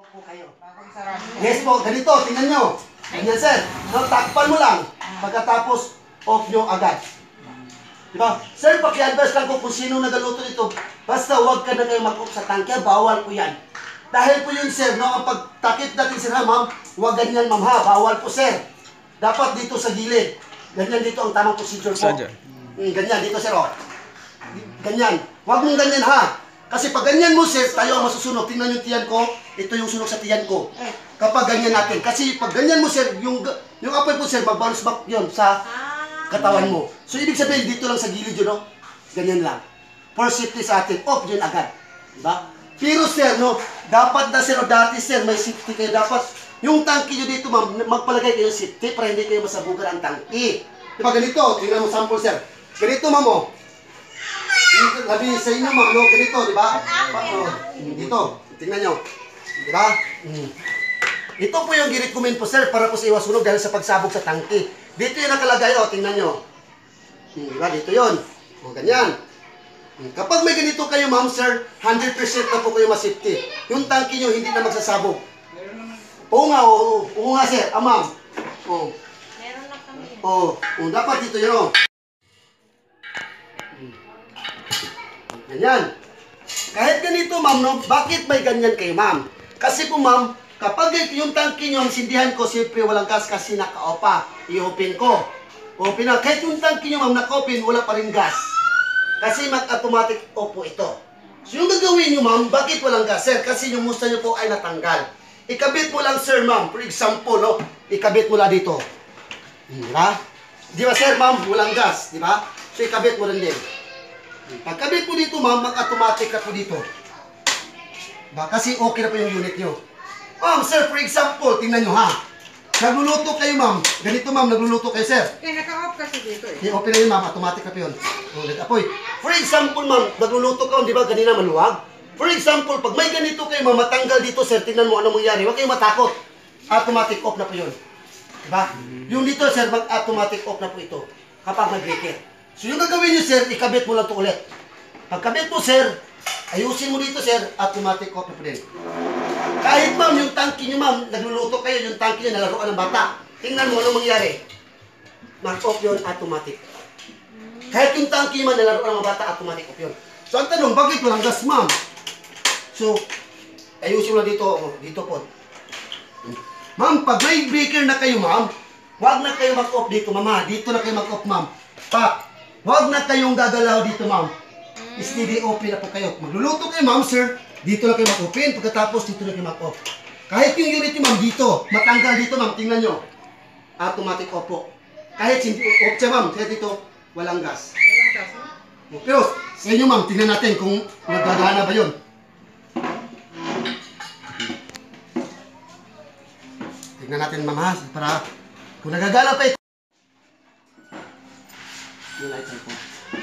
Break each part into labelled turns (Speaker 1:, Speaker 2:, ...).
Speaker 1: po kayo. Yes po, ganito, tingnan nyo. Ganyan sir, no, takpan mo lang. Pagkatapos, off nyo agad. Diba? Sir, paki-advise lang ko kung sino nagaluto nito. Basta huwag ka na kayo mag-off sa tangke, bawal po yan. Dahil po yun sir, no, ang pagtakip natin sir ha ma'am, huwag ganyan ma'am ha, bawal po sir. Dapat dito sa gilid. Ganyan dito ang tamang procedure po. Ganyan dito sir, oh. Ganyan. Huwag mong ganyan ha. Kasi pag ganyan mo sir, tayo ang masusunog. Tingnan yung tiyan ko, ito yung sunog sa tiyan ko. Kapag ganyan natin. Kasi pag ganyan mo sir, yung apoy po sir, mag-bounce back yun sa katawan mo. So ibig sabihin, dito lang sa gilid yun, no? Ganyan lang. For safety sa atin, off yun agad. Diba? Pero sir, no, dapat na sir, o dati sir, may safety kayo. Dapat, yung tangki nyo dito ma'am, magpalagay kayo safety para hindi kayo masabugan ang tangki. Diba ganito, tingnan mo sample sir. Ganito ma'am, oh. Labi sa inyo ma'am, no? Ganito, di ba? Dito, tingnan nyo. Di ba? Ito po yung girecommend po sir para po sa iwas sunog dahil sa pagsabog sa tangki. Dito yung nakalagay, o, tingnan nyo. Di ba? Dito yun. O, ganyan. Kapag may ganito kayo ma'am sir, 100% na po kayo masafety. Yung tangki nyo hindi na magsasabog. Oo nga, oo nga sir, ma'am. O.
Speaker 2: Meron na kami.
Speaker 1: O, dapat dito yun, o. Ganyan. Kahit ganito, ma'am, no? Bakit may ganyan kayo, ma'am? Kasi po, ma'am, kapag yung tangki nyo, ang sindihan ko, siyempre walang gas kasi naka-opa. I-open ko. Open na. Kahit yung tangki nyo, ma'am, naka-open, wala pa rin gas. Kasi mag-automatic off po ito. So, yung gagawin nyo, ma'am, bakit walang gas, sir? Kasi yung musta nyo po ay natanggal. Ikabit mo lang, sir, ma'am. For example, no? Ikabit mo lang dito. Diba? Di ba, sir, ma'am? Walang gas. Diba? So, ikabit mo rin din. Pagkabit po dito ma'am, mag-automatic ka po dito. Kasi okay na po yung unit nyo. Ma'am, sir, for example, tingnan nyo ha. Nagluluto kayo ma'am. Ganito ma'am, nagluluto kayo sir.
Speaker 2: Naka-off kasi dito eh.
Speaker 1: Okay na yun ma'am, automatic na po yun. Nag-apoy. For example ma'am, nagluluto ka, di ba ganina maluwag? For example, pag may ganito kayo ma'am, matanggal dito sir, tingnan mo ano mangyari. Huwag kayong matakot. Automatic off na po yun. Diba? Yung dito sir, mag-automatic off na po ito. Kapag nag-breaker. So yung gagawin nyo sir, ikabit mo lang ito ulit. Pagkabit mo sir, ayusin mo dito sir, automatic off na po din. Kahit ma'am, yung tangki nyo ma'am, nagluluto kayo, yung tangki nyo nalaruan ng bata. Tingnan mo ano mangyari. Mag-off yun, automatic. Kahit yung tangki nyo nalaruan ng bata, automatic off yun. So ang tanong, bakit walang gas ma'am? So, ayusin mo lang dito, dito po. Ma'am, pag may breaker na kayo ma'am, huwag na kayo mag-off dito mama, dito na kayo mag-off ma'am. Pak! Huwag na kayong gagalaw dito, ma'am. Steady open na po kayo. Magluluto kayo, ma'am, sir. Dito na kayo mag-open. Pagkatapos, dito na kayo mag-off. Kahit yung unit nyo, ma'am, dito. Matanggal dito, ma'am. Tingnan nyo. Automatic off po. Kahit hindi off siya, ma'am. Kaya dito, walang gas.
Speaker 2: Walang gas, no?
Speaker 1: Pero, sa inyo, ma'am, tingnan natin kung nagagana ba yun. Tingnan natin, ma'am, ha? Para, kung nagagana pa ito. Yung lights po.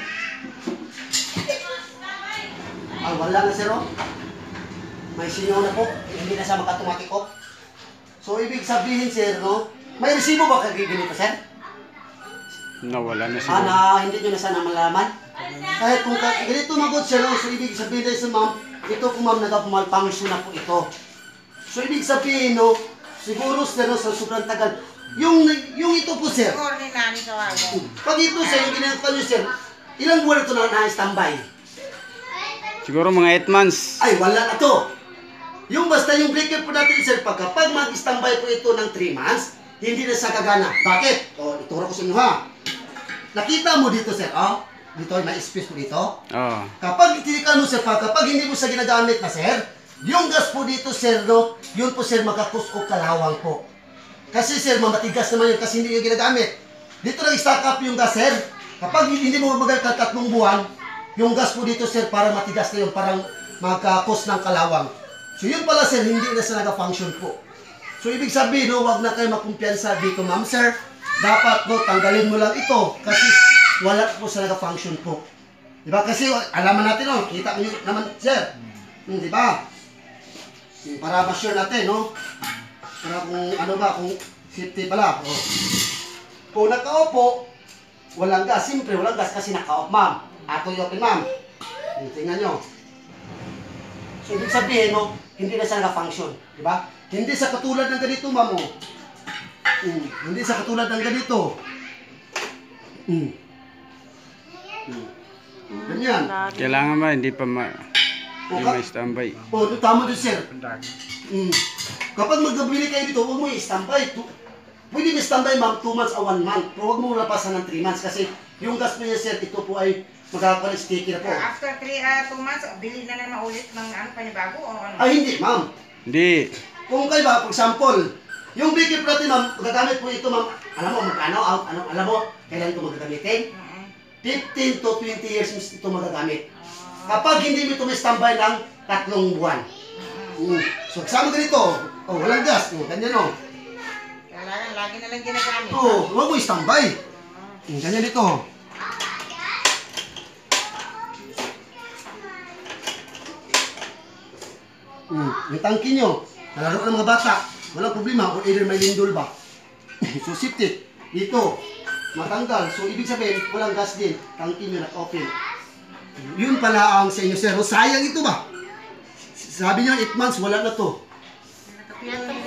Speaker 1: Wala na sir, oh. May sinyaw na po. Hindi na siya maka-automatic off. So, ibig sabihin sir, no? May resibo ba kagiganito sir?
Speaker 3: Nawala na siya.
Speaker 1: Hindi nyo na sana malaman. Kahit kung ganito magod sir, no? So, ibig sabihin na sa ma'am, ito po ma'am, nag-malfunction na po ito. So, ibig sabihin, no? Siguro sir, no, sa sobrang tagal. Yung ito po sir.
Speaker 2: Siguro ni Nani Kawago.
Speaker 1: Pag ito sir, yung ginagawa nyo sir, ilang buwan ito na-standby?
Speaker 3: Siguro mga 8 months.
Speaker 1: Ay, wala na to. Yung basta yung breaker po natin sir, kapag mag-standby po ito ng 3 months, hindi na siya gagana. Bakit? O, ituro ko sa inyo ha. Nakita mo dito sir, oh? Dito, may space po dito.
Speaker 3: Oo.
Speaker 1: Kapag tinikan mo sir, kapag hindi mo siya ginagamit na sir, yung gas po dito sir, no, yun po sir, magkakus o kalawang po. Kasi sir, mamatigas naman yun kasi hindi yung ginagamit. Dito nag-stack up yung gas sir. Kapag hindi mo magal ka 3 buwan, yung gas po dito sir, parang matigas na yun, parang magkakos ng kalawang. So yun pala sir, hindi na siya nag-function po. So ibig sabihin, no, wag na kayo makumpiyansa dito ma'am sir. Dapat no, tanggalin mo lang ito kasi wala po siya nag-function po. Diba? Kasi alaman natin, no, kita nyo naman sir. Diba? Para ma-sure natin, no? Para kung ano ba, kung safety pala. Oh. Kung naka-opo, walang gas. Siyempre, walang gas kasi naka-off, ma'am. Ato yung open, ma'am. Tingnan nyo. So, ibig sabihin, no, hindi na siya naka-function. Di ba? Hindi sa katulad ng ganito, ma'am. Oh. Hindi sa katulad ng ganito. Ganyan.
Speaker 3: Kailangan ba, hindi pa hindi may standby.
Speaker 1: Oh, tama doon, sir. Kapag magkabili kayo dito, huwag mo i-standby. Pwede i-standby, ma'am, 2 months o 1 month. Pero huwag mo lapasan ng 3 months kasi yung gas po niya, sir, ito po ay magkakaroon sticky na po.
Speaker 2: After 2 months, bili na naman ulit ng panibago o ano?
Speaker 1: Ay, hindi, ma'am.
Speaker 3: Hindi.
Speaker 1: Kung kayo ba, for example, yung bigger natin, ma'am, magagamit po ito, ma'am. Alam mo, magkano, alam mo, kailan ito magagamitin? 15 to 20 years ito magagamit. Kapag hindi mo ito may standby ng 3 buwan. So, kasama ganito, walang gas, ganyan o.
Speaker 2: Kailangan, lagi na lang ginagamit.
Speaker 1: Huwag mo i-standby. Ganyan ito. Yung tangki nyo, nalaro ng mga bata, walang problema kung either may lindol ba. So, safety. Dito, matanggal. So, ibig sabihin, walang gas din. Tangki nyo na-open. Yun pala ang sa inyo, sir. Sayang ito ba? Sabi nyo, 8 months, wala na to.
Speaker 2: Nakapiyat